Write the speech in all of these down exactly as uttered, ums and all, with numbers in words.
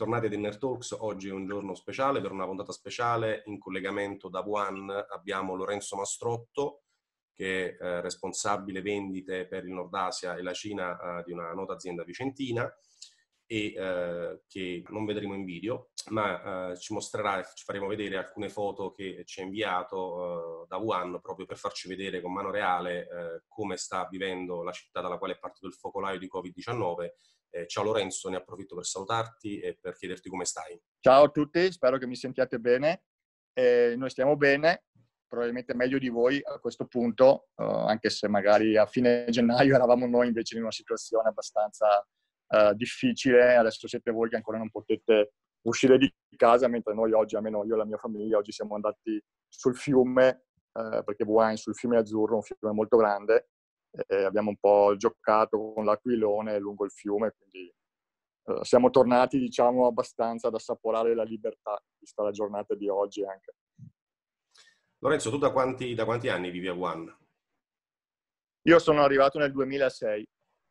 bentornati a Dinner Talks. Oggi è un giorno speciale, per una puntata speciale. In collegamento da Wuhan abbiamo Lorenzo Mastrotto, che è eh, responsabile vendite per il Nord Asia e la Cina eh, di una nota azienda vicentina, e eh, che non vedremo in video, ma eh, ci mostrerà, ci faremo vedere alcune foto che ci ha inviato eh, da Wuhan, proprio per farci vedere con mano reale eh, come sta vivendo la città dalla quale è partito il focolaio di covid diciannove. Eh, ciao Lorenzo, ne approfitto per salutarti e per chiederti come stai. Ciao a tutti, spero che mi sentiate bene. Eh, noi stiamo bene, probabilmente meglio di voi a questo punto, eh, anche se magari a fine gennaio eravamo noi invece in una situazione abbastanza eh, difficile. Adesso siete voi che ancora non potete uscire di casa, mentre noi oggi, almeno io e la mia famiglia, oggi siamo andati sul fiume, eh, perché Wuhan sul fiume Azzurro, un fiume molto grande, e abbiamo un po' giocato con l'aquilone lungo il fiume, quindi Uh, siamo tornati, diciamo, abbastanza ad assaporare la libertà, vista la giornata di oggi anche. Lorenzo, tu da quanti, da quanti anni vivi a Wuhan? Io sono arrivato nel duemilasei.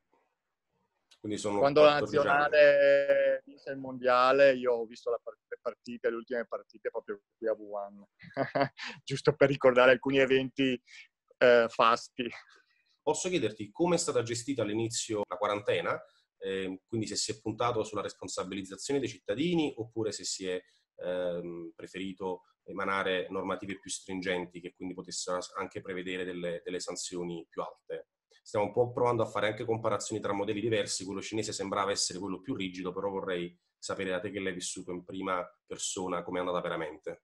Quindi sono quando la quattordici nazionale vinse il mondiale, io ho visto la part- le partite, le ultime partite proprio qui a Wuhan, giusto per ricordare alcuni eventi eh, fasti. Posso chiederti come è stata gestita all'inizio la quarantena? Eh, quindi se si è puntato sulla responsabilizzazione dei cittadini oppure se si è ehm, preferito emanare normative più stringenti che quindi potessero anche prevedere delle, delle sanzioni più alte. Stiamo un po' provando a fare anche comparazioni tra modelli diversi. Quello cinese sembrava essere quello più rigido, però vorrei sapere da te che l'hai vissuto in prima persona come è andata veramente.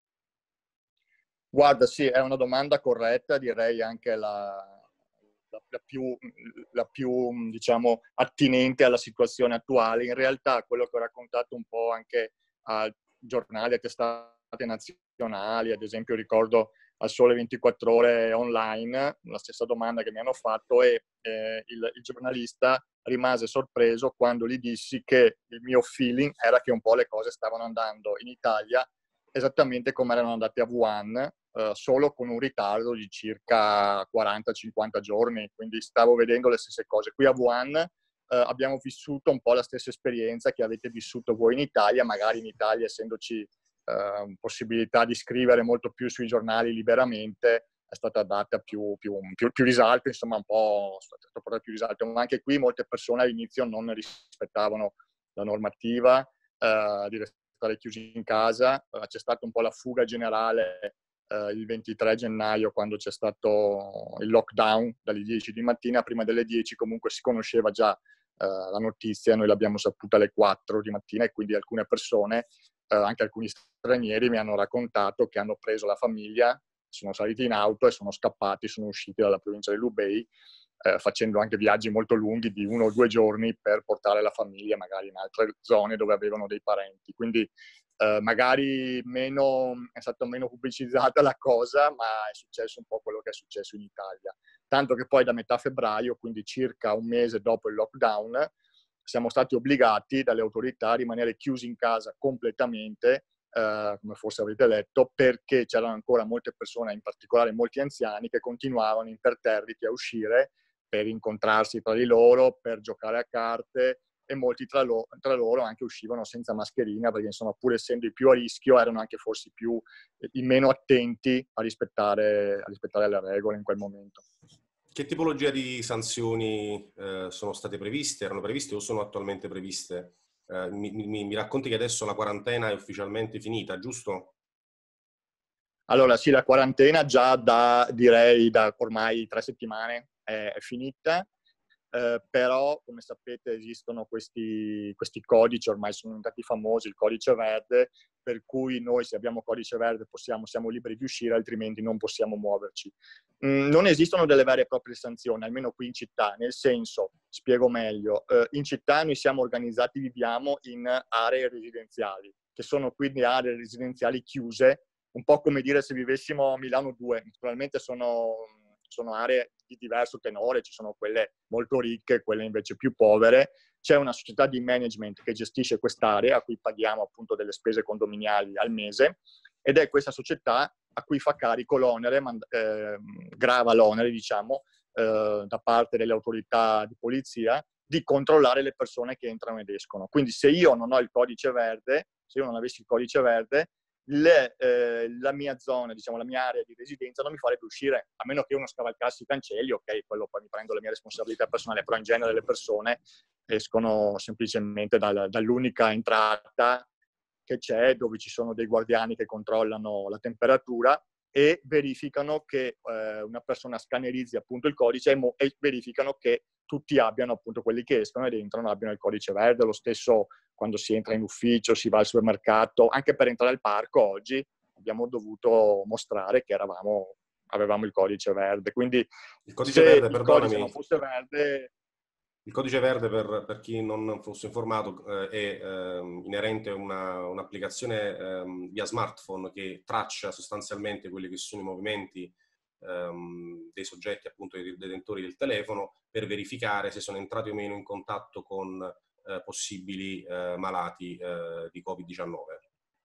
Guarda, sì, è una domanda corretta, direi anche la, la, la, più, la più, diciamo, attinente alla situazione attuale. In realtà quello che ho raccontato un po' anche a giornali, a testate nazionali, ad esempio ricordo al Sole ventiquattro Ore online, la stessa domanda che mi hanno fatto, e eh, il, il giornalista rimase sorpreso quando gli dissi che il mio feeling era che un po' le cose stavano andando in Italia esattamente come erano andate a Wuhan, eh, solo con un ritardo di circa quaranta cinquanta giorni, quindi stavo vedendo le stesse cose. Qui a Wuhan eh, abbiamo vissuto un po' la stessa esperienza che avete vissuto voi in Italia, magari in Italia essendoci eh, possibilità di scrivere molto più sui giornali liberamente, è stata data più, più, più, più risalto, insomma un po' è stato portato più risalto, ma anche qui molte persone all'inizio non rispettavano la normativa eh, di stare chiusi in casa. Uh, c'è stata un po' la fuga generale uh, il ventitré gennaio, quando c'è stato il lockdown dalle dieci di mattina. Prima delle dieci comunque si conosceva già uh, la notizia, noi l'abbiamo saputa alle quattro di mattina, e quindi alcune persone, uh, anche alcuni stranieri, mi hanno raccontato che hanno preso la famiglia, sono saliti in auto e sono scappati, sono usciti dalla provincia di Hubei, Eh, facendo anche viaggi molto lunghi di uno o due giorni per portare la famiglia magari in altre zone dove avevano dei parenti. Quindi eh, magari meno, è stata meno pubblicizzata la cosa, ma è successo un po' quello che è successo in Italia. Tanto che poi da metà febbraio, quindi circa un mese dopo il lockdown, siamo stati obbligati dalle autorità a rimanere chiusi in casa completamente, Uh, come forse avrete letto, perché c'erano ancora molte persone, in particolare molti anziani, che continuavano imperterriti a uscire per incontrarsi tra di loro, per giocare a carte, e molti tra, lo- tra loro anche uscivano senza mascherina, perché insomma, pur essendo i più a rischio, erano anche forse più, eh, i meno attenti a rispettare, a rispettare le regole in quel momento. Che tipologia di sanzioni eh, sono state previste, erano previste o sono attualmente previste? Eh, mi, mi, mi racconti che adesso la quarantena è ufficialmente finita, giusto? Allora sì, la quarantena già da, direi, da ormai tre settimane è, è finita, eh, però come sapete esistono questi, questi codici, ormai sono diventati famosi, il codice verde, per cui noi se abbiamo codice verde possiamo, siamo liberi di uscire, altrimenti non possiamo muoverci. Mm, non esistono delle vere e proprie sanzioni, almeno qui in città, nel senso, spiego meglio, eh, in città noi siamo organizzati, viviamo in aree residenziali, che sono quindi aree residenziali chiuse, un po' come dire se vivessimo a Milano due. Naturalmente sono, sono aree di diverso tenore, ci sono quelle molto ricche, quelle invece più povere. C'è una società di management che gestisce quest'area, a cui paghiamo appunto delle spese condominiali al mese, ed è questa società a cui fa carico l'onere, eh, grava l'onere, diciamo, eh, da parte delle autorità di polizia, di controllare le persone che entrano ed escono. Quindi se io non ho il codice verde, se io non avessi il codice verde, le, eh, la mia zona, diciamo la mia area di residenza non mi farebbe uscire, a meno che uno scavalcassi i cancelli, ok, quello poi mi prendo la mia responsabilità personale, però in genere le persone escono semplicemente dal, dall'unica entrata che c'è, dove ci sono dei guardiani che controllano la temperatura e verificano che eh, una persona scannerizzi appunto il codice e, mo- e verificano che tutti abbiano, appunto quelli che escono ed entrano, abbiano il codice verde. Lo stesso quando si entra in ufficio, si va al supermercato, anche per entrare al parco oggi abbiamo dovuto mostrare che eravamo, avevamo il codice verde. Quindi il codice se verde, il perdonami, codice non fosse verde... il codice verde, per, per chi non fosse informato, eh, è eh, inerente a una, un'applicazione eh, via smartphone che traccia sostanzialmente quelli che sono i movimenti ehm, dei soggetti, appunto dei detentori del telefono, per verificare se sono entrati o meno in contatto con eh, possibili eh, malati eh, di covid diciannove.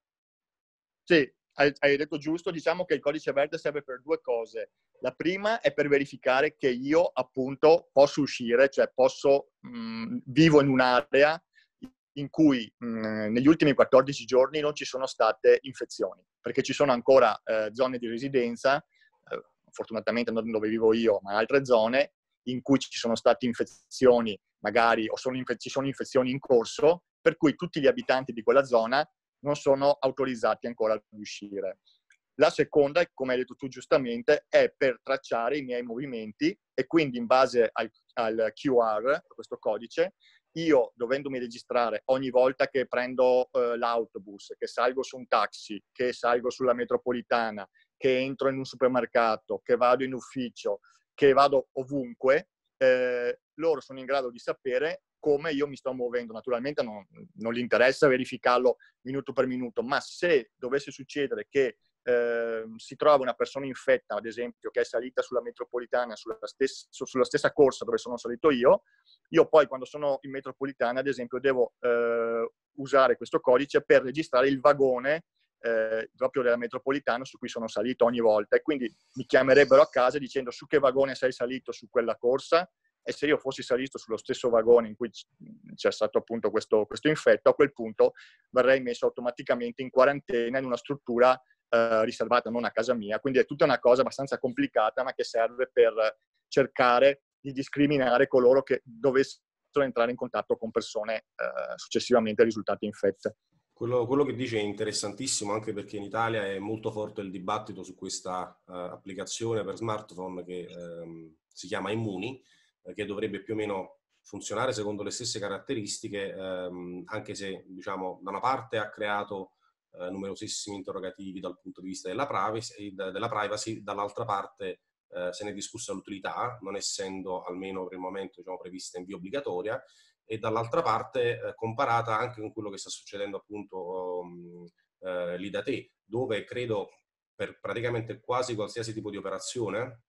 Sì, hai, hai detto giusto. Diciamo che il codice verde serve per due cose. La prima è per verificare che io appunto posso uscire, cioè posso, mh, vivo in un'area in cui mh, negli ultimi quattordici giorni non ci sono state infezioni, perché ci sono ancora eh, zone di residenza, eh, fortunatamente non dove vivo io, ma altre zone, in cui ci sono state infezioni magari, o sono infe- ci sono infezioni in corso, per cui tutti gli abitanti di quella zona non sono autorizzati ancora ad uscire. La seconda, come hai detto tu giustamente, è per tracciare i miei movimenti e quindi in base al, al Q R, questo codice, io dovendomi registrare ogni volta che prendo eh, l'autobus, che salgo su un taxi, che salgo sulla metropolitana, che entro in un supermercato, che vado in ufficio, che vado ovunque, eh, loro sono in grado di sapere come io mi sto muovendo. Naturalmente non, non gli interessa verificarlo minuto per minuto, ma se dovesse succedere che eh, si trova una persona infetta, ad esempio, che è salita sulla metropolitana, sulla stessa, sulla stessa corsa dove sono salito io, io poi quando sono in metropolitana, ad esempio, devo eh, usare questo codice per registrare il vagone eh, proprio della metropolitana su cui sono salito ogni volta, e quindi mi chiamerebbero a casa dicendo su che vagone sei salito su quella corsa, e se io fossi salito sullo stesso vagone in cui c'è stato appunto questo, questo infetto, a quel punto verrei messo automaticamente in quarantena in una struttura eh, riservata, non a casa mia. Quindi è tutta una cosa abbastanza complicata, ma che serve per cercare di discriminare coloro che dovessero entrare in contatto con persone eh, successivamente risultate infette. Quello, quello che dice è interessantissimo, anche perché in Italia è molto forte il dibattito su questa uh, applicazione per smartphone che um, si chiama Immuni, eh, che dovrebbe più o meno funzionare secondo le stesse caratteristiche, um, anche se, diciamo, da una parte ha creato uh, numerosissimi interrogativi dal punto di vista della privacy, della privacy dall'altra parte uh, se ne è discussa l'utilità, non essendo almeno per il momento, diciamo, prevista in via obbligatoria, e dall'altra parte eh, comparata anche con quello che sta succedendo appunto um, eh, lì da te, dove credo per praticamente quasi qualsiasi tipo di operazione,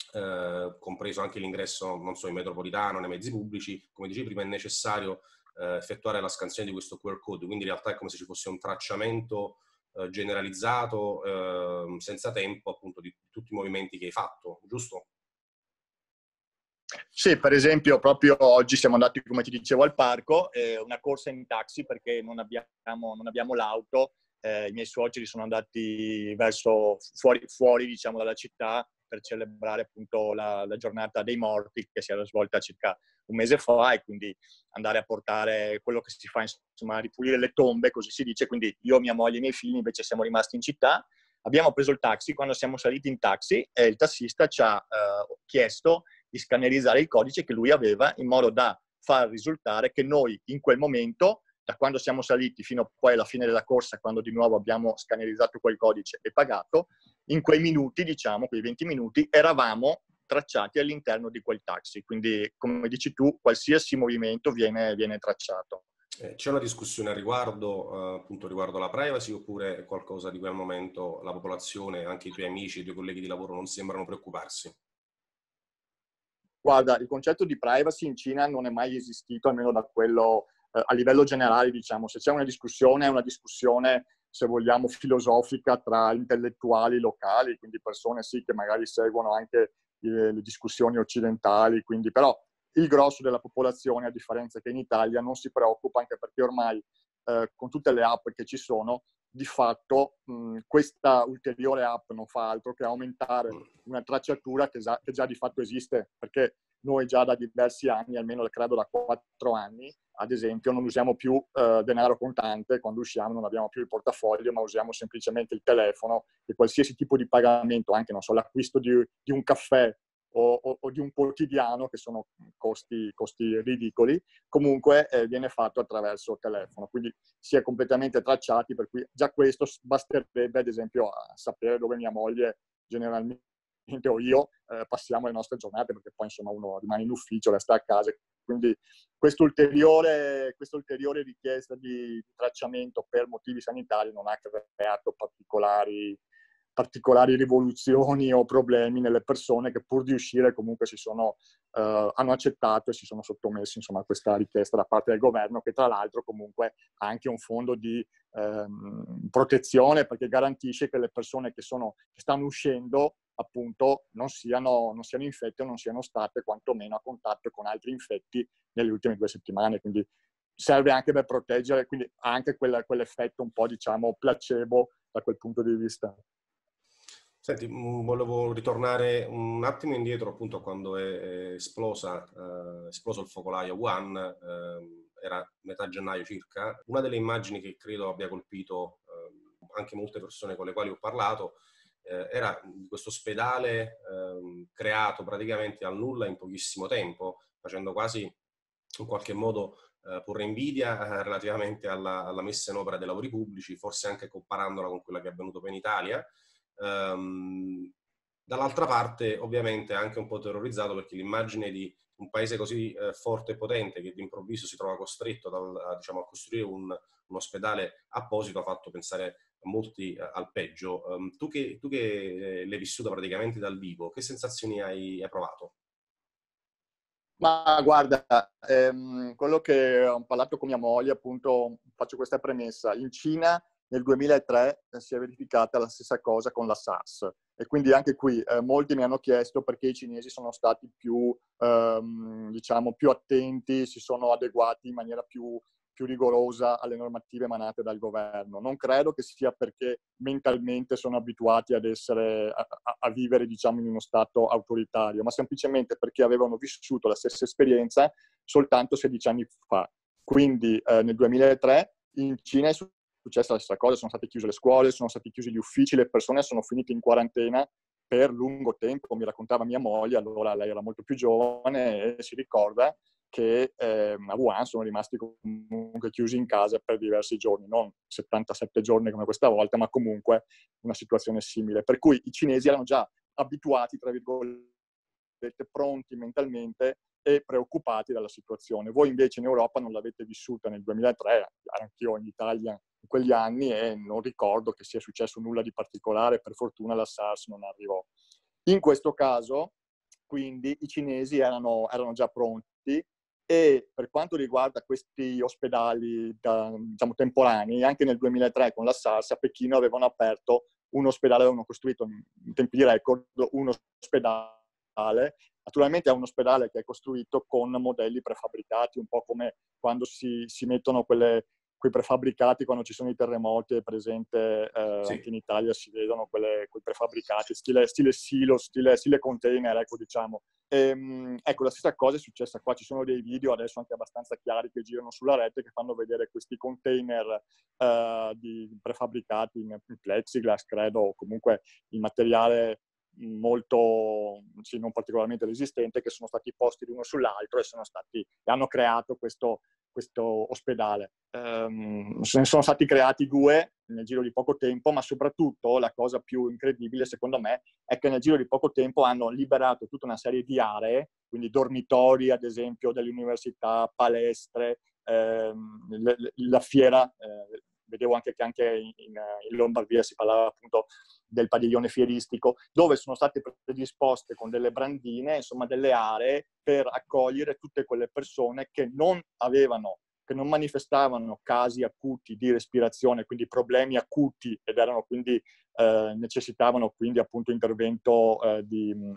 eh, compreso anche l'ingresso, non so, in metropolitano, nei mezzi pubblici, come dicevi prima, è necessario eh, effettuare la scansione di questo Q R code, quindi in realtà è come se ci fosse un tracciamento eh, generalizzato, eh, senza tempo, appunto, di tutti i movimenti che hai fatto, giusto? Sì, per esempio proprio oggi siamo andati, come ti dicevo, al parco, eh, una corsa in taxi perché non abbiamo, non abbiamo l'auto, eh, i miei suoceri sono andati verso fuori, fuori diciamo, dalla città per celebrare appunto la, la giornata dei morti che si era svolta circa un mese fa, e quindi andare a portare quello che si fa, insomma, ripulire le tombe, così si dice. Quindi io, mia moglie e i miei figli invece siamo rimasti in città. Abbiamo preso il taxi. Quando siamo saliti in taxi, eh, il tassista ci ha eh, chiesto di scannerizzare il codice che lui aveva, in modo da far risultare che noi in quel momento, da quando siamo saliti fino poi alla fine della corsa, quando di nuovo abbiamo scannerizzato quel codice e pagato, in quei minuti, diciamo, quei venti minuti, eravamo tracciati all'interno di quel taxi. Quindi, come dici tu, qualsiasi movimento viene, viene tracciato. Eh, c'è una discussione a riguardo, eh, appunto riguardo la privacy, oppure è qualcosa di cui al momento la popolazione, anche i tuoi amici, i tuoi colleghi di lavoro non sembrano preoccuparsi? Guarda, il concetto di privacy in Cina non è mai esistito, almeno da quello eh, a livello generale, diciamo. Se c'è una discussione, è una discussione, se vogliamo, filosofica tra intellettuali locali, quindi persone sì che magari seguono anche eh, le discussioni occidentali, quindi però il grosso della popolazione, a differenza che in Italia, non si preoccupa, anche perché ormai eh, con tutte le app che ci sono, di fatto mh, questa ulteriore app non fa altro che aumentare una tracciatura che già, che già di fatto esiste, perché noi già da diversi anni, almeno credo da quattro anni, ad esempio, non usiamo più eh, denaro contante, quando usciamo non abbiamo più il portafoglio, ma usiamo semplicemente il telefono, e qualsiasi tipo di pagamento, anche non so, l'acquisto di, di un caffè o, o, o di un quotidiano, che sono costi, costi ridicoli, comunque eh, viene fatto attraverso il telefono, quindi si è completamente tracciati, per cui già questo basterebbe, ad esempio, a sapere dove mia moglie generalmente o io eh, passiamo le nostre giornate, perché poi insomma uno rimane in ufficio, resta a casa, quindi questa ulteriore, questa ulteriore richiesta di, di tracciamento per motivi sanitari non ha creato particolari particolari rivoluzioni o problemi nelle persone, che pur di uscire comunque si sono, eh, hanno accettato e si sono sottomessi, insomma, a questa richiesta da parte del governo, che tra l'altro comunque ha anche un fondo di ehm, protezione, perché garantisce che le persone che, sono, che stanno uscendo appunto non siano, non siano infette o non siano state quantomeno a contatto con altri infetti nelle ultime due settimane, quindi serve anche per proteggere, quindi ha anche quel, quell'effetto un po', diciamo, placebo da quel punto di vista. Senti, volevo ritornare un attimo indietro, appunto, quando è esplosa, eh, esploso il focolaio Wuhan, eh, era metà gennaio circa. Una delle immagini che credo abbia colpito eh, anche molte persone con le quali ho parlato eh, era di questo ospedale eh, creato praticamente al nulla in pochissimo tempo, facendo quasi in qualche modo eh, porre invidia eh, relativamente alla, alla messa in opera dei lavori pubblici, forse anche comparandola con quella che è avvenuta poi in Italia. Um, dall'altra parte ovviamente anche un po' terrorizzato, perché l'immagine di un paese così eh, forte e potente che d'improvviso si trova costretto dal, a, diciamo, a costruire un, un ospedale apposito ha fatto pensare a molti eh, al peggio. Um, tu che, tu che eh, l'hai vissuta praticamente dal vivo, che sensazioni hai, hai provato? Ma guarda, ehm, quello che ho parlato con mia moglie, appunto, faccio questa premessa. In Cina nel duemilatré eh, si è verificata la stessa cosa con la SARS, e quindi anche qui eh, molti mi hanno chiesto perché i cinesi sono stati più, ehm, diciamo, più attenti, si sono adeguati in maniera più, più rigorosa alle normative emanate dal governo. Non credo che sia perché mentalmente sono abituati ad essere, a, a vivere, diciamo, in uno stato autoritario, ma semplicemente perché avevano vissuto la stessa esperienza soltanto sedici anni fa. Quindi eh, nel duemilatré in Cina è successa la stessa cosa, sono state chiuse le scuole, sono stati chiusi gli uffici, le persone sono finite in quarantena per lungo tempo. Mi raccontava mia moglie, allora lei era molto più giovane e si ricorda che eh, a Wuhan sono rimasti comunque chiusi in casa per diversi giorni, non settantasette giorni come questa volta, ma comunque una situazione simile. Per cui i cinesi erano già abituati, tra virgolette, pronti mentalmente e preoccupati dalla situazione. Voi invece in Europa non l'avete vissuta nel duemilatré, anch'io in Italia in quegli anni, e non ricordo che sia successo nulla di particolare. Per fortuna la SARS non arrivò. In questo caso, quindi, i cinesi erano, erano già pronti, e per quanto riguarda questi ospedali da, diciamo, temporanei, anche nel duemilatré con la SARS a Pechino avevano aperto un ospedale, avevano costruito in tempi di record un ospedale. Naturalmente è un ospedale che è costruito con modelli prefabbricati, un po' come quando si, si mettono quelle, quei prefabbricati quando ci sono i terremoti. È presente, eh, Sì. anche in Italia si vedono quelle, quei prefabbricati, stile, stile silo, stile, stile container, ecco, diciamo. Ehm, ecco, la stessa cosa è successa qua. Ci sono dei video adesso anche abbastanza chiari che girano sulla rete, che fanno vedere questi container eh, di prefabbricati in, in plexiglass, credo, o comunque in materiale molto, sì, non particolarmente resistente, che sono stati posti l'uno sull'altro e sono stati, e hanno creato questo, questo ospedale. Um, se ne sono stati creati due nel giro di poco tempo, ma soprattutto la cosa più incredibile secondo me è che nel giro di poco tempo hanno liberato tutta una serie di aree, quindi dormitori ad esempio delle università, palestre, ehm, la fiera, eh, vedevo anche che anche in, in Lombardia si parlava appunto del padiglione fieristico, dove sono state predisposte con delle brandine, insomma delle aree per accogliere tutte quelle persone che non avevano, che non manifestavano casi acuti di respirazione, quindi problemi acuti, ed erano quindi eh, necessitavano quindi appunto intervento eh, di,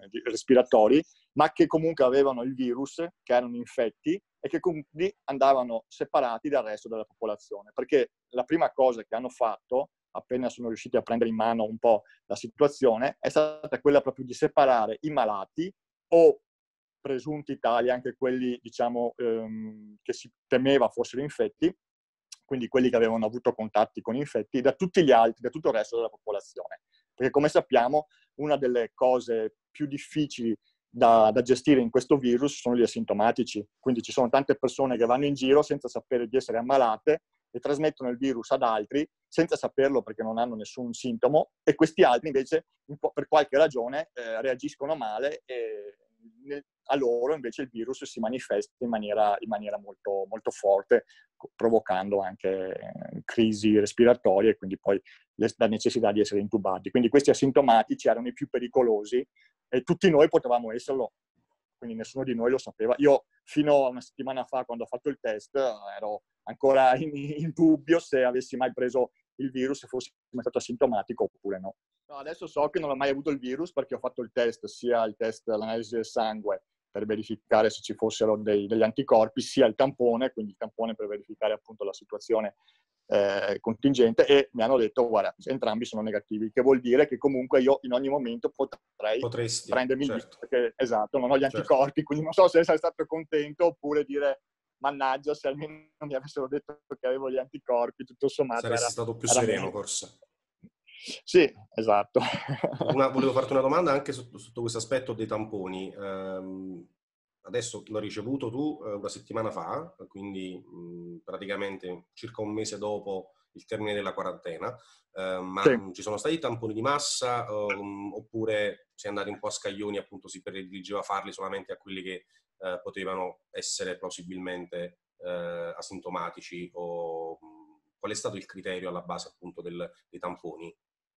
respiratori, ma che comunque avevano il virus, che erano infetti e che quindi andavano separati dal resto della popolazione. Perché la prima cosa che hanno fatto, appena sono riusciti a prendere in mano un po' la situazione, è stata quella proprio di separare i malati o presunti tali, anche quelli diciamo ehm, che si temeva fossero infetti, quindi quelli che avevano avuto contatti con infetti, da tutti gli altri, da tutto il resto della popolazione. Perché come sappiamo, una delle cose più difficili da, da gestire in questo virus sono gli asintomatici. Quindi ci sono tante persone che vanno in giro senza sapere di essere ammalate e trasmettono il virus ad altri senza saperlo perché non hanno nessun sintomo, e questi altri invece per qualche ragione eh, reagiscono male e a loro invece il virus si manifesta in maniera, in maniera molto, molto forte, provocando anche crisi respiratorie e quindi poi la necessità di essere intubati. Quindi questi asintomatici erano i più pericolosi e tutti noi potevamo esserlo, quindi nessuno di noi lo sapeva. Io fino a una settimana fa, quando ho fatto il test, ero ancora in, in dubbio se avessi mai preso il virus, se fossi mai stato asintomatico oppure no. No, adesso so che non ho mai avuto il virus perché ho fatto il test, sia il test dell'analisi del sangue per verificare se ci fossero dei, degli anticorpi, sia il tampone, quindi il tampone per verificare appunto la situazione eh, contingente, e mi hanno detto guarda, entrambi sono negativi, che vuol dire che comunque io in ogni momento potrei Potresti, prendermi certo. il virus, perché esatto, non ho gli anticorpi, certo. Quindi non so se essere stato contento oppure dire mannaggia, se almeno mi avessero detto che avevo gli anticorpi, tutto sommato saresti era, stato più era sereno meglio. forse. Sì, esatto. Una, volevo farti una domanda anche sotto, sotto questo aspetto dei tamponi. Um, adesso l'ho ricevuto tu uh, una settimana fa, quindi mh, praticamente circa un mese dopo il termine della quarantena, uh, ma sì. mh, ci sono stati tamponi di massa um, oppure si è andati un po' a scaglioni, appunto si prediligeva farli solamente a quelli che uh, potevano essere plausibilmente uh, asintomatici, o mh, qual è stato il criterio alla base appunto del, dei tamponi?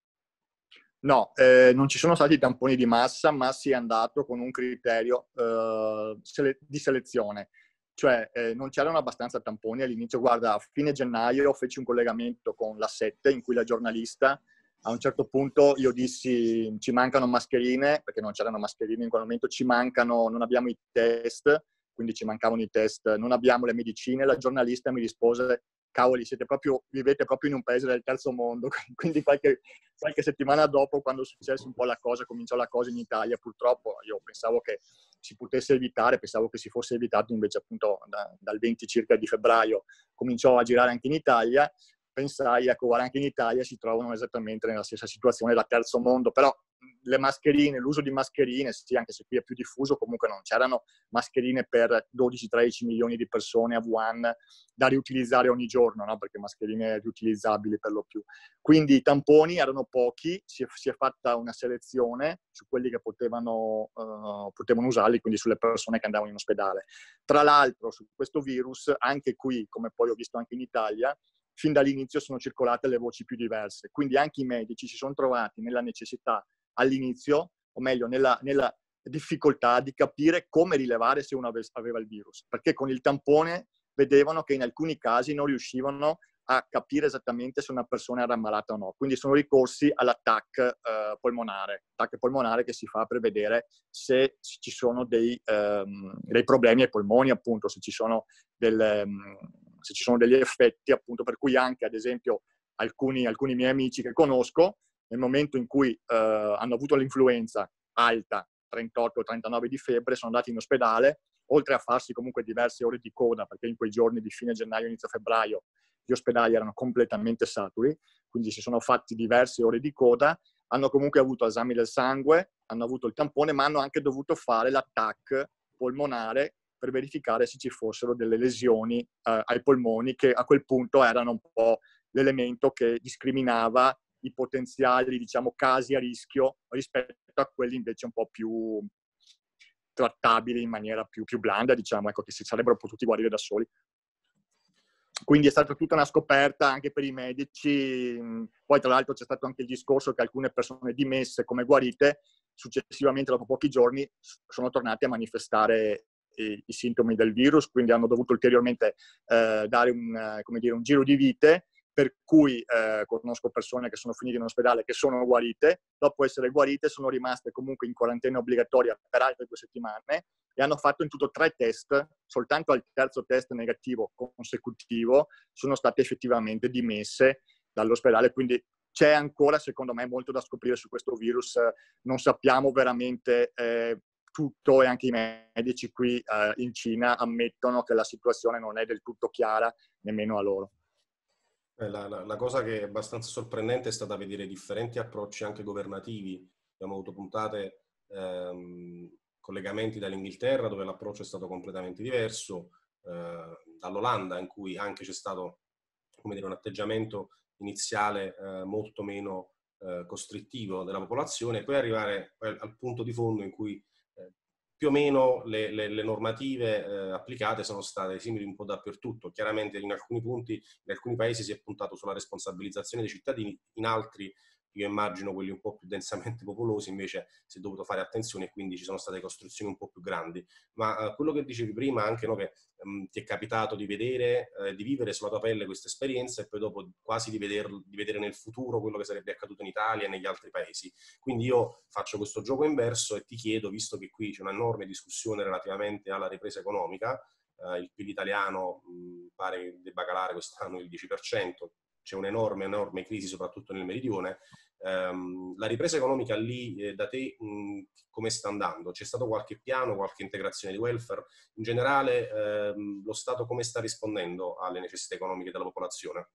No, eh, non ci sono stati tamponi di massa, ma si è andato con un criterio eh, sele- di selezione. Cioè, eh, non c'erano abbastanza tamponi all'inizio. Guarda, a fine gennaio feci un collegamento con la sette in cui la giornalista, a un certo punto io dissi ci mancano mascherine, perché non c'erano mascherine in quel momento, ci mancano, non abbiamo i test, quindi ci mancavano i test, non abbiamo le medicine. La giornalista mi rispose cavoli, siete proprio, vivete proprio in un paese del terzo mondo. Quindi qualche, qualche settimana dopo, quando successe un po' la cosa, cominciò la cosa in Italia, purtroppo io pensavo che si potesse evitare, pensavo che si fosse evitato, invece appunto da, dal venti circa di febbraio cominciò a girare anche in Italia. Pensai, ecco, guarda, anche in Italia si trovano esattamente nella stessa situazione da terzo mondo, però le mascherine, l'uso di mascherine, sì, anche se qui è più diffuso, comunque non c'erano mascherine per dodici tredici milioni di persone a Wuhan da riutilizzare ogni giorno, no? Perché mascherine riutilizzabili per lo più. Quindi i tamponi erano pochi, si è, si è fatta una selezione su quelli che potevano, uh, potevano usarli, quindi sulle persone che andavano in ospedale. Tra l'altro, su questo virus, anche qui, come poi ho visto anche in Italia, fin dall'inizio sono circolate le voci più diverse. Quindi anche i medici si sono trovati nella necessità all'inizio, o meglio, nella, nella difficoltà di capire come rilevare se uno aveva il virus, perché con il tampone vedevano che in alcuni casi non riuscivano a capire esattamente se una persona era ammalata o no. Quindi sono ricorsi all'A T A C eh, polmonare, A T A C polmonare che si fa per vedere se ci sono dei, ehm, dei problemi ai polmoni, appunto, se ci sono, del, um, se ci sono degli effetti, appunto, per cui anche, ad esempio, alcuni, alcuni miei amici che conosco, nel momento in cui eh, hanno avuto l'influenza alta, trentotto trentanove di febbre, sono andati in ospedale, oltre a farsi comunque diverse ore di coda, perché in quei giorni di fine gennaio, inizio febbraio, gli ospedali erano completamente saturi, quindi si sono fatti diverse ore di coda, hanno comunque avuto esami del sangue, hanno avuto il tampone, ma hanno anche dovuto fare l'A T A C polmonare per verificare se ci fossero delle lesioni eh, ai polmoni, che a quel punto erano un po' l'elemento che discriminava i potenziali, diciamo, casi a rischio rispetto a quelli invece un po' più trattabili in maniera più, più blanda, diciamo, ecco, che si sarebbero potuti guarire da soli. Quindi è stata tutta una scoperta anche per i medici. Poi tra l'altro c'è stato anche il discorso che alcune persone dimesse come guarite, successivamente dopo pochi giorni sono tornate a manifestare i, i sintomi del virus, quindi hanno dovuto ulteriormente eh, dare un, come dire, un giro di vite per cui eh, conosco persone che sono finite in ospedale, che sono guarite, dopo essere guarite sono rimaste comunque in quarantena obbligatoria per altre due settimane e hanno fatto in tutto tre test, soltanto al terzo test negativo consecutivo sono state effettivamente dimesse dall'ospedale, quindi c'è ancora, secondo me, molto da scoprire su questo virus, non sappiamo veramente eh, tutto e anche i medici qui eh, in Cina ammettono che la situazione non è del tutto chiara nemmeno a loro. La, la, la cosa che è abbastanza sorprendente è stata vedere differenti approcci anche governativi. Abbiamo avuto puntate, ehm, collegamenti dall'Inghilterra dove l'approccio è stato completamente diverso, eh, dall'Olanda in cui anche c'è stato, come dire, un atteggiamento iniziale eh, molto meno eh, costrittivo della popolazione, e poi arrivare al, al punto di fondo in cui eh, più o meno le, le, le normative eh, applicate sono state simili un po' dappertutto. Chiaramente in alcuni punti, in alcuni paesi si è puntato sulla responsabilizzazione dei cittadini, in altri, io immagino quelli un po' più densamente popolosi, invece si è dovuto fare attenzione e quindi ci sono state costruzioni un po' più grandi. Ma eh, quello che dicevi prima, anche no, che ehm, ti è capitato di vedere, eh, di vivere sulla tua pelle questa esperienza e poi dopo quasi di, vederlo, di vedere nel futuro quello che sarebbe accaduto in Italia e negli altri paesi. Quindi io faccio questo gioco inverso e ti chiedo, visto che qui c'è un'enorme discussione relativamente alla ripresa economica, eh, il P I L italiano mh, pare che debba calare quest'anno il dieci per cento, c'è un'enorme, enorme crisi soprattutto nel meridione. Um, la ripresa economica lì eh, da te mh, come sta andando? C'è stato qualche piano, qualche integrazione di welfare? In generale ehm, lo Stato come sta rispondendo alle necessità economiche della popolazione?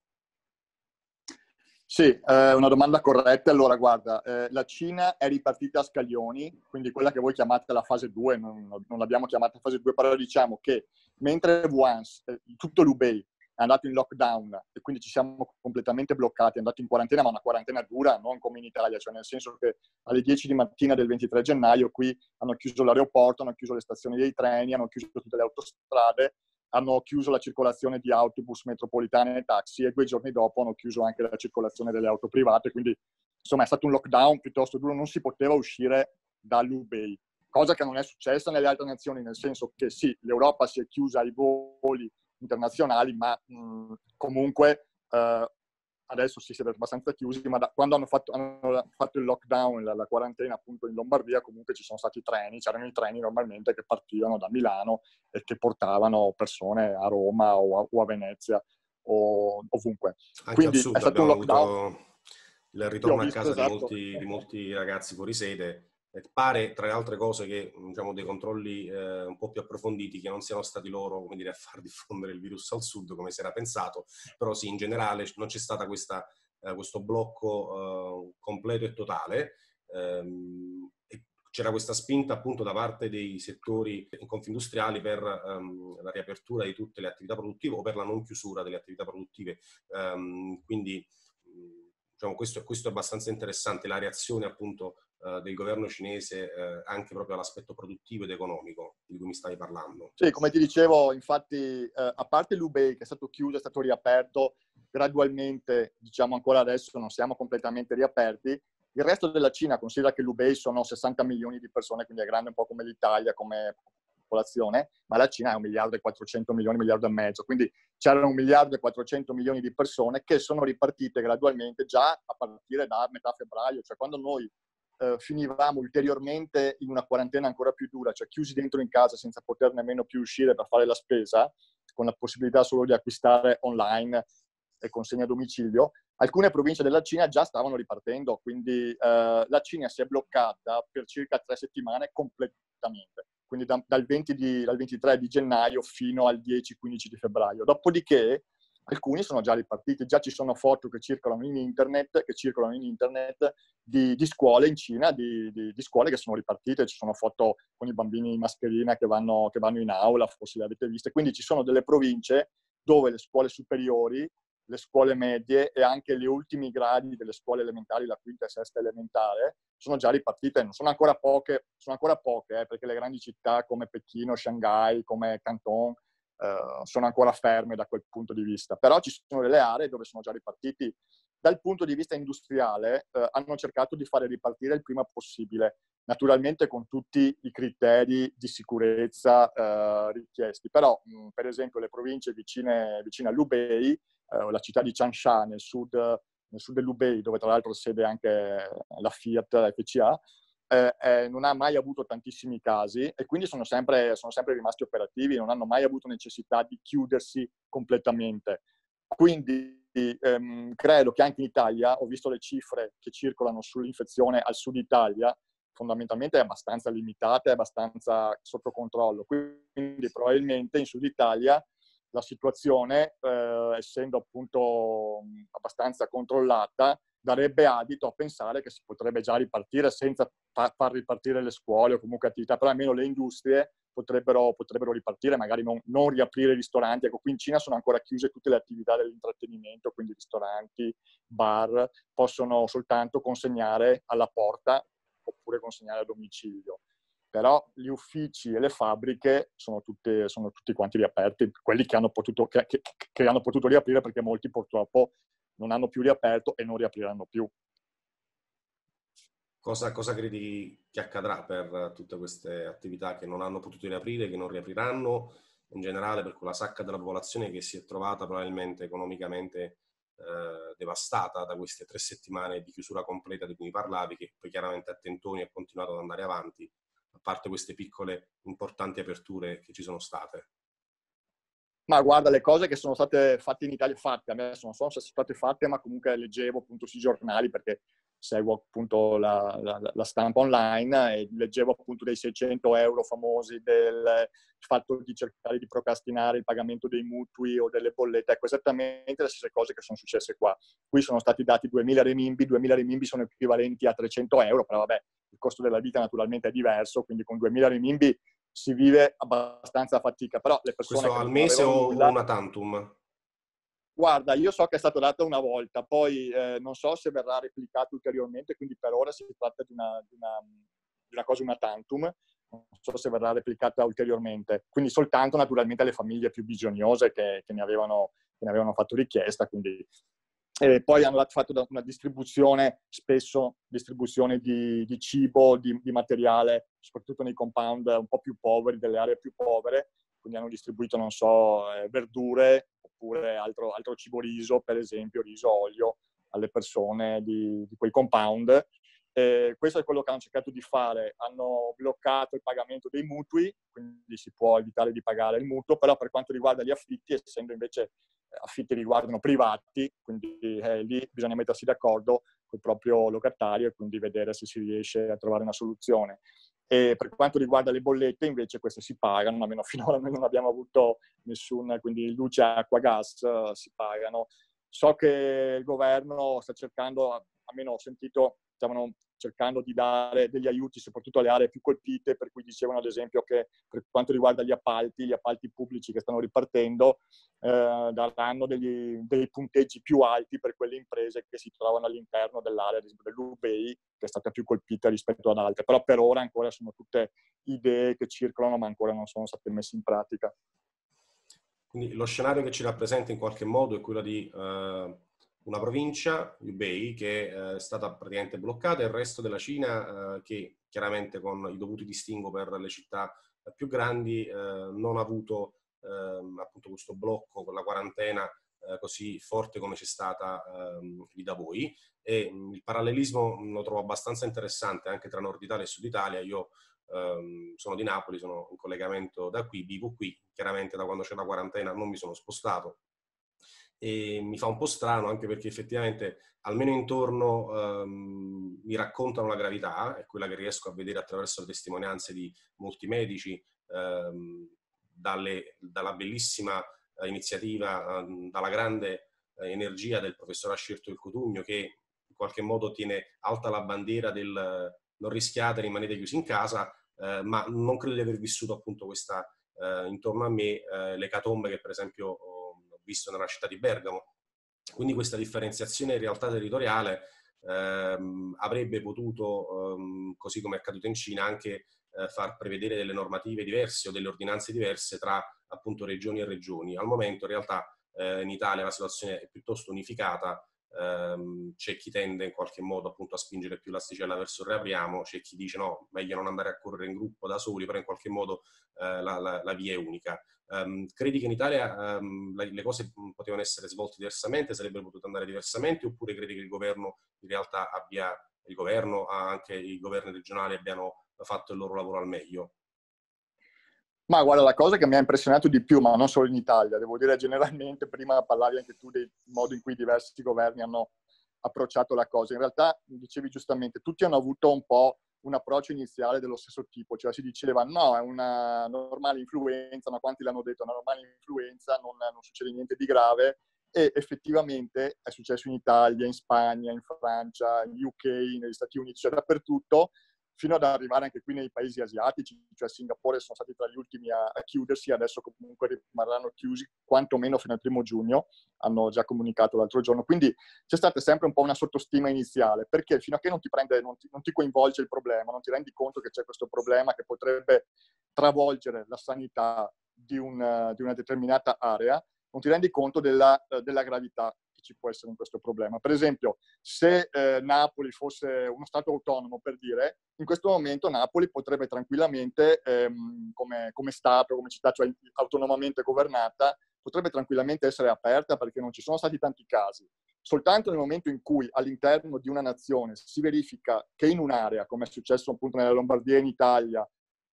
Sì, eh, una domanda corretta. Allora, guarda, eh, la Cina è ripartita a scaglioni, quindi quella che voi chiamate la fase due, non, non l'abbiamo chiamata fase due, però diciamo che mentre Wuhan, eh, tutto l'Hubei è andato in lockdown e quindi ci siamo completamente bloccati, è andato in quarantena, ma una quarantena dura, non come in Italia, cioè nel senso che alle dieci di mattina del ventitré gennaio qui hanno chiuso l'aeroporto, hanno chiuso le stazioni dei treni, hanno chiuso tutte le autostrade, hanno chiuso la circolazione di autobus, metropolitane e taxi e due giorni dopo hanno chiuso anche la circolazione delle auto private, quindi insomma è stato un lockdown piuttosto duro, non si poteva uscire dall'Hubei, cosa che non è successa nelle altre nazioni, nel senso che sì, l'Europa si è chiusa ai voli internazionali, ma mh, comunque eh, adesso sì, si è abbastanza chiusi, ma da, quando hanno fatto, hanno fatto il lockdown, la, la quarantena appunto in Lombardia, comunque ci sono stati treni, c'erano i treni normalmente che partivano da Milano e che portavano persone a Roma o a, o a Venezia o ovunque. Anche Quindi al sud è stato un abbiamo lockdown. avuto il Sì, ho ritorno a visto, casa di esatto. molti, di molti ragazzi fuori sede. E pare, tra le altre cose, che diciamo, dei controlli eh, un po' più approfonditi, che non siano stati loro, come dire, a far diffondere il virus al sud, come si era pensato, però sì, in generale non c'è stata questa, eh, questo blocco eh, completo e totale. Ehm, e c'era questa spinta appunto da parte dei settori confindustriali per ehm, la riapertura di tutte le attività produttive o per la non chiusura delle attività produttive. Um, quindi diciamo, questo, questo è abbastanza interessante, la reazione appunto uh, del governo cinese uh, anche proprio all'aspetto produttivo ed economico di cui mi stavi parlando. Sì, come ti dicevo, infatti, eh, a parte l'Hubei che è stato chiuso, è stato riaperto gradualmente, diciamo ancora adesso non siamo completamente riaperti, il resto della Cina, considera che l'Hubei sono sessanta milioni di persone, quindi è grande un po' come l'Italia, come popolazione, ma la Cina è un miliardo e quattrocento milioni, un miliardo e mezzo, quindi c'erano un miliardo e quattrocento milioni di persone che sono ripartite gradualmente già a partire da metà febbraio, cioè quando noi eh, finivamo ulteriormente in una quarantena ancora più dura, cioè chiusi dentro in casa senza poter nemmeno più uscire per fare la spesa, con la possibilità solo di acquistare online e consegna a domicilio, alcune province della Cina già stavano ripartendo, quindi eh, la Cina si è bloccata per circa tre settimane completamente, quindi da, dal, venti di, dal ventitré di gennaio fino al dieci quindici di febbraio. Dopodiché alcuni sono già ripartiti, già ci sono foto che circolano in internet, che circolano in internet di, di scuole in Cina, di, di, di scuole che sono ripartite, ci sono foto con i bambini in mascherina che vanno, che vanno in aula, forse le avete viste, quindi ci sono delle province dove le scuole superiori, le scuole medie e anche gli ultimi gradi delle scuole elementari, la quinta e sesta elementare, sono già ripartite. Non sono ancora poche, sono ancora poche eh, perché le grandi città come Pechino, Shanghai, come Canton eh, sono ancora ferme da quel punto di vista. Però ci sono delle aree dove sono già ripartiti. Dal punto di vista industriale eh, hanno cercato di fare ripartire il prima possibile, naturalmente con tutti i criteri di sicurezza eh, richiesti. Però, mh, per esempio, le province vicine, vicine all'Hubei eh, la città di Changsha nel sud, nel sud dell'Hubei, dove tra l'altro sede anche la Fiat, la F C A, eh, eh, non ha mai avuto tantissimi casi e quindi sono sempre, sono sempre rimasti operativi, non hanno mai avuto necessità di chiudersi completamente. Quindi ehm, credo che anche in Italia, ho visto le cifre che circolano sull'infezione al sud Italia, fondamentalmente è abbastanza limitata, è abbastanza sotto controllo. Quindi probabilmente in sud Italia la situazione, eh, essendo appunto abbastanza controllata, darebbe adito a pensare che si potrebbe già ripartire senza far, far ripartire le scuole o comunque attività, però almeno le industrie potrebbero, potrebbero ripartire, magari non, non riaprire i ristoranti. Ecco, qui in Cina sono ancora chiuse tutte le attività dell'intrattenimento, quindi ristoranti, bar, possono soltanto consegnare alla porta oppure consegnare a domicilio. Però gli uffici e le fabbriche sono, tutte, sono tutti quanti riaperti, quelli che hanno, potuto, che, che, che hanno potuto riaprire, perché molti purtroppo non hanno più riaperto e non riapriranno più. Cosa, cosa credi che accadrà per tutte queste attività che non hanno potuto riaprire, che non riapriranno, in generale per quella sacca della popolazione che si è trovata probabilmente economicamente eh, devastata da queste tre settimane di chiusura completa di cui parlavi, che poi chiaramente a tentoni ha continuato ad andare avanti, a parte queste piccole importanti aperture che ci sono state? Ma guarda, le cose che sono state fatte in Italia, fatte, adesso non so se sono state fatte, ma comunque leggevo appunto sui giornali, perché seguo appunto la, la, la stampa online, e leggevo appunto dei seicento euro famosi, del fatto di cercare di procrastinare il pagamento dei mutui o delle bollette. Ecco, esattamente le stesse cose che sono successe qua. Qui sono stati dati duemila renminbi, duemila renminbi sono equivalenti a trecento euro, però vabbè, il costo della vita naturalmente è diverso, quindi con duemila renminbi si vive abbastanza a fatica, però le persone Questo che al non mese avevano o nulla... una tantum? Guarda, io so che è stato dato una volta, poi eh, non so se verrà replicato ulteriormente, quindi per ora si tratta di una, di una, di una cosa, una tantum, non so se verrà replicata ulteriormente, quindi soltanto naturalmente alle famiglie più bisognose che, che, ne, avevano, che ne avevano fatto richiesta, quindi... E poi hanno fatto una distribuzione, spesso distribuzione di, di cibo, di, di materiale, soprattutto nei compound un po' più poveri, delle aree più povere, quindi hanno distribuito, non so, eh, verdure oppure altro, altro cibo, riso, per esempio, riso, olio, alle persone di, di quei compound. Eh, questo è quello che hanno cercato di fare. Hanno bloccato il pagamento dei mutui, quindi si può evitare di pagare il mutuo, però per quanto riguarda gli affitti, essendo invece affitti riguardano privati, quindi eh, lì bisogna mettersi d'accordo col proprio locatario e quindi vedere se si riesce a trovare una soluzione. E per quanto riguarda le bollette, invece, queste si pagano, almeno finora noi non abbiamo avuto nessun, quindi luce, acqua, gas uh, si pagano. So che il governo sta cercando, almeno ho sentito, stavano cercando di dare degli aiuti soprattutto alle aree più colpite, per cui dicevano ad esempio che per quanto riguarda gli appalti, gli appalti pubblici che stanno ripartendo, eh, daranno degli, dei punteggi più alti per quelle imprese che si trovano all'interno dell'area, ad esempio dell'Hubei, che è stata più colpita rispetto ad altre. Però per ora ancora sono tutte idee che circolano, ma ancora non sono state messe in pratica. Quindi lo scenario che ci rappresenta in qualche modo è quello di eh, una provincia, Hubei, che eh, è stata praticamente bloccata, e il resto della Cina eh, che chiaramente con i dovuti distinguo per le città più grandi eh, non ha avuto eh, appunto questo blocco con la quarantena eh, così forte come c'è stata eh, lì da voi. E mh, il parallelismo lo trovo abbastanza interessante anche tra Nord Italia e Sud Italia. Io Um, sono di Napoli, sono in collegamento da qui, vivo qui, chiaramente da quando c'è la quarantena non mi sono spostato e mi fa un po' strano, anche perché effettivamente almeno intorno um, mi raccontano la gravità, è quella che riesco a vedere attraverso le testimonianze di molti medici, um, dalle, dalla bellissima uh, iniziativa, um, dalla grande uh, energia del professor Ascerto Il Cotugno, che in qualche modo tiene alta la bandiera del uh, non rischiate, rimanete chiusi in casa. Eh, ma non credo di aver vissuto appunto questa, eh, intorno a me, eh, l'ecatombe che per esempio ho, ho visto nella città di Bergamo. Quindi questa differenziazione in realtà territoriale ehm, avrebbe potuto, ehm, così come è accaduto in Cina, anche eh, far prevedere delle normative diverse o delle ordinanze diverse tra appunto regioni e regioni. Al momento in realtà eh, in Italia la situazione è piuttosto unificata ehm, c'è chi tende in qualche modo appunto a spingere più l'asticella verso il riapriamo, c'è chi dice no, meglio non andare a correre in gruppo da soli, però in qualche modo eh, la, la, la via è unica. Um, credi che in Italia um, le, le cose potevano essere svolte diversamente, sarebbero potute andare diversamente, oppure credi che il governo in realtà abbia, il governo, anche i governi regionali abbiano fatto il loro lavoro al meglio? Ma guarda, la cosa che mi ha impressionato di più, ma non solo in Italia, devo dire generalmente, prima parlavi anche tu del modo in cui diversi governi hanno approcciato la cosa. In realtà, dicevi giustamente, tutti hanno avuto un po' un approccio iniziale dello stesso tipo, cioè si diceva no, è una normale influenza, ma quanti l'hanno detto? Una normale influenza, non, non succede niente di grave, e effettivamente è successo in Italia, in Spagna, in Francia, in U K, negli Stati Uniti, cioè dappertutto, fino ad arrivare anche qui nei paesi asiatici, cioè Singapore sono stati tra gli ultimi a, a chiudersi, adesso comunque rimarranno chiusi quantomeno fino al primo giugno, hanno già comunicato l'altro giorno. Quindi c'è stata sempre un po' una sottostima iniziale, perché fino a che non ti prende, non ti, non ti coinvolge il problema, non ti rendi conto che c'è questo problema che potrebbe travolgere la sanità di, un, di una determinata area, non ti rendi conto della, della gravità che ci può essere in questo problema. Per esempio, se eh, Napoli fosse uno Stato autonomo, per dire, in questo momento Napoli potrebbe tranquillamente, ehm, come, come Stato, come città, cioè autonomamente governata, potrebbe tranquillamente essere aperta perché non ci sono stati tanti casi. Soltanto nel momento in cui all'interno di una nazione si verifica che in un'area, come è successo appunto nella Lombardia in Italia,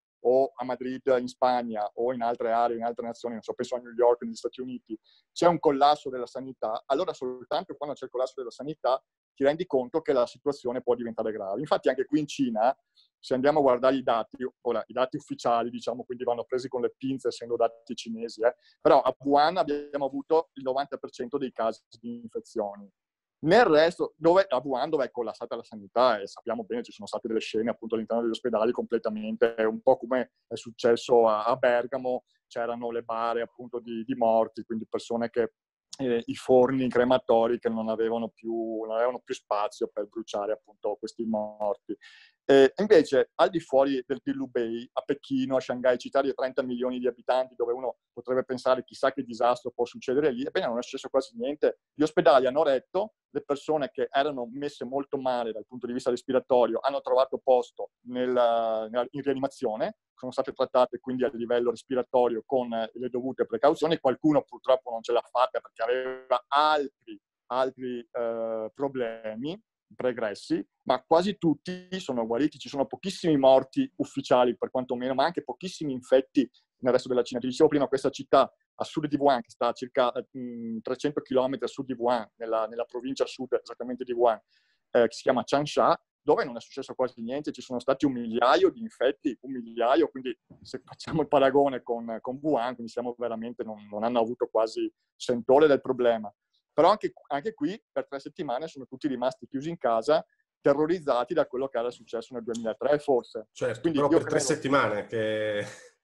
o a Madrid in Spagna o in altre aree, in altre nazioni, non so, penso a New York, negli Stati Uniti, c'è un collasso della sanità, allora soltanto quando c'è il collasso della sanità ti rendi conto che la situazione può diventare grave. Infatti anche qui in Cina, se andiamo a guardare i dati, ora i dati ufficiali, diciamo, quindi vanno presi con le pinze essendo dati cinesi, eh, però a Wuhan abbiamo avuto il novanta per cento dei casi di infezioni. Nel resto, dove, a Wuhan, dove è collassata la sanità, e sappiamo bene, ci sono state delle scene appunto all'interno degli ospedali completamente, un po' come è successo a, a Bergamo, c'erano le bare appunto di, di morti, quindi persone che, eh, i forni crematori che non avevano più, non avevano più spazio per bruciare appunto questi morti. Eh, invece, al di fuori del, di Hubei, a Pechino, a Shanghai, città di trenta milioni di abitanti, dove uno potrebbe pensare chissà che disastro può succedere lì, ebbene non è successo quasi niente. Gli ospedali hanno retto, le persone che erano messe molto male dal punto di vista respiratorio hanno trovato posto nella, nella, in rianimazione, sono state trattate quindi a livello respiratorio con le dovute precauzioni. Qualcuno purtroppo non ce l'ha fatta perché aveva altri, altri eh, problemi pregressi, ma quasi tutti sono guariti. Ci sono pochissimi morti ufficiali per quanto meno, ma anche pochissimi infetti nel resto della Cina. Ti dicevo prima, questa città a sud di Wuhan, che sta a circa mh, trecento chilometri a sud di Wuhan, nella, nella provincia a sud esattamente di Wuhan, eh, che si chiama Changsha, dove non è successo quasi niente, ci sono stati un migliaio di infetti, un migliaio, quindi se facciamo il paragone con, con Wuhan, quindi siamo veramente, non, non hanno avuto quasi sentore del problema. Però anche, anche qui per tre settimane sono tutti rimasti chiusi in casa, terrorizzati da quello che era successo nel duemilatré forse. Certo, Quindi però io per tre credo... settimane che,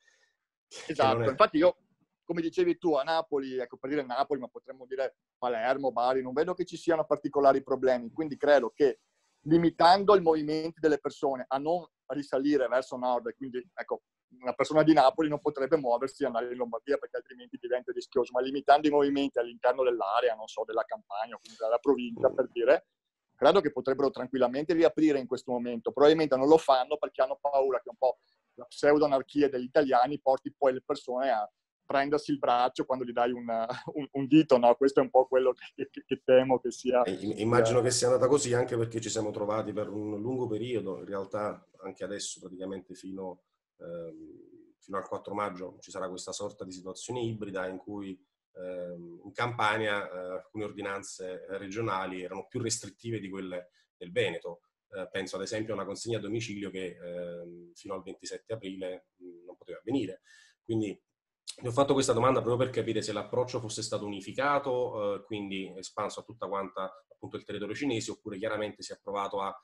che non Esatto, è... infatti io, come dicevi tu, a Napoli, ecco, per dire Napoli, ma potremmo dire Palermo, Bari, non vedo che ci siano particolari problemi, quindi credo che limitando il movimento delle persone a non risalire verso nord, quindi ecco, una persona di Napoli non potrebbe muoversi e andare in Lombardia perché altrimenti diventa rischioso, ma limitando i movimenti all'interno dell'area, non so, della campagna o comunque della provincia, per dire, credo che potrebbero tranquillamente riaprire in questo momento. Probabilmente non lo fanno perché hanno paura che un po' la pseudo-anarchia degli italiani porti poi le persone a prendersi il braccio quando gli dai una, un, un dito, no? Questo è un po' quello che, che, che temo che sia... Immagino che sia andata così anche perché ci siamo trovati per un lungo periodo, in realtà anche adesso praticamente fino, ehm, fino al quattro maggio ci sarà questa sorta di situazione ibrida in cui ehm, in Campania eh, alcune ordinanze regionali erano più restrittive di quelle del Veneto. Eh, penso ad esempio a una consegna a domicilio che ehm, fino al ventisette aprile mh, non poteva avvenire. Quindi vi ho fatto questa domanda proprio per capire se l'approccio fosse stato unificato, eh, quindi espanso a tutta quanta appunto il territorio cinese, oppure chiaramente si è provato a,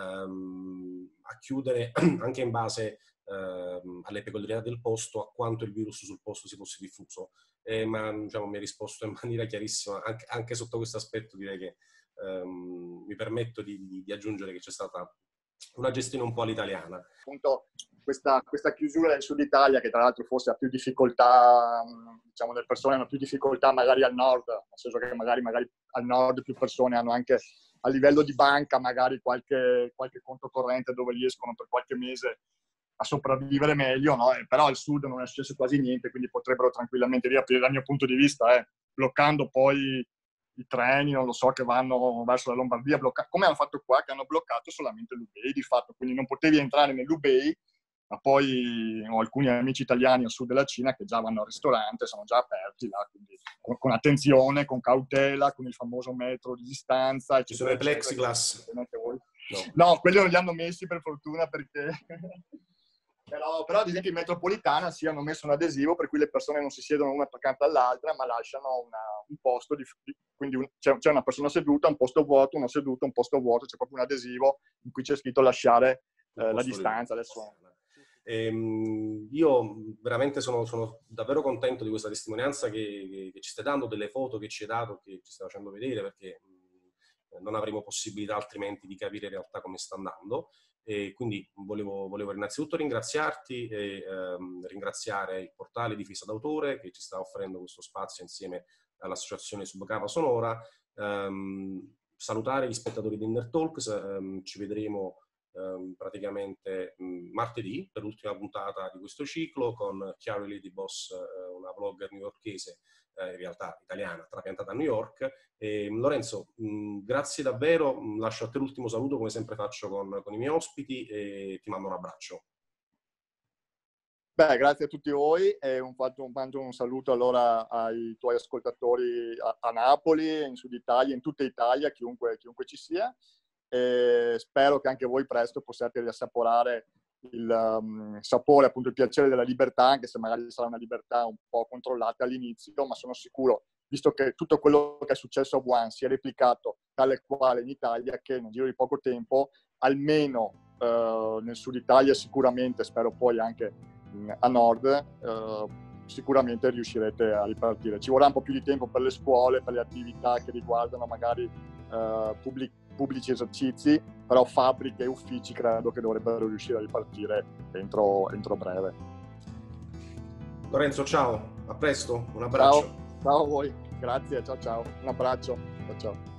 um, a chiudere anche in base um, alle peculiarità del posto, a quanto il virus sul posto si fosse diffuso. Eh, ma diciamo, mi ha risposto in maniera chiarissima, anche, anche sotto questo aspetto direi che um, mi permetto di, di, di aggiungere che c'è stata una gestione un po' all'italiana. Appunto questa, questa chiusura del Sud Italia, che tra l'altro forse ha più difficoltà, diciamo le persone hanno più difficoltà magari al nord, nel senso che magari, magari al nord più persone hanno anche a livello di banca magari qualche, qualche conto corrente dove riescono per qualche mese a sopravvivere meglio, no? Però al sud non è successo quasi niente, quindi potrebbero tranquillamente riaprire dal mio punto di vista, eh, bloccando poi i treni, non lo so, che vanno verso la Lombardia, blocca- come hanno fatto qua, che hanno bloccato solamente l'U B E I di fatto, quindi non potevi entrare nell'U B E I, ma poi ho alcuni amici italiani al sud della Cina che già vanno al ristorante, sono già aperti là, quindi con, con attenzione, con cautela, con il famoso metro di distanza, eccetera. Ci sono i plexiglass? No. no, quelli non li hanno messi per fortuna perché... Però, però ad esempio in metropolitana sì, hanno messo un adesivo per cui le persone non si siedono una accanto all'altra, ma lasciano una, un posto, di, quindi un, c'è, c'è una persona seduta, un posto vuoto, uno seduto, un posto vuoto, c'è proprio un adesivo in cui c'è scritto lasciare eh, la distanza. Adesso... Ehm, io veramente sono, sono davvero contento di questa testimonianza che, che, che ci stai dando, delle foto che ci hai dato, che ci stai facendo vedere, perché mh, non avremo possibilità altrimenti di capire in realtà come sta andando. E quindi volevo, volevo innanzitutto ringraziarti e ehm, ringraziare il portale Difesa d'autore che ci sta offrendo questo spazio insieme all'associazione Subcava Sonora, ehm, salutare gli spettatori di Inner Talks, ehm, ci vedremo ehm, praticamente mh, martedì per l'ultima puntata di questo ciclo con Chiara Lady Boss, eh, una blogger newyorkese, eh, in realtà italiana, trapiantata a New York. E, Lorenzo, mh, grazie davvero, mh, lascio a te l'ultimo saluto come sempre faccio con, con i miei ospiti e ti mando un abbraccio. Beh, grazie a tutti voi e un, fatto, un, un saluto allora ai tuoi ascoltatori a, a Napoli, in Sud Italia, in tutta Italia, chiunque, chiunque ci sia. E spero che anche voi presto possiate riassaporare il um, sapore, appunto il piacere della libertà, anche se magari sarà una libertà un po' controllata all'inizio, ma sono sicuro, visto che tutto quello che è successo a Wuhan si è replicato tale e quale in Italia, che nel giro di poco tempo, almeno uh, nel Sud Italia sicuramente, spero poi anche in, a Nord, uh, sicuramente riuscirete a ripartire. Ci vorrà un po' più di tempo per le scuole, per le attività che riguardano magari uh, pubblic- pubblici esercizi, però fabbriche e uffici credo che dovrebbero riuscire a ripartire entro, entro breve. Lorenzo, ciao, a presto, un abbraccio. Ciao, ciao a voi, grazie, ciao ciao, un abbraccio, ciao ciao.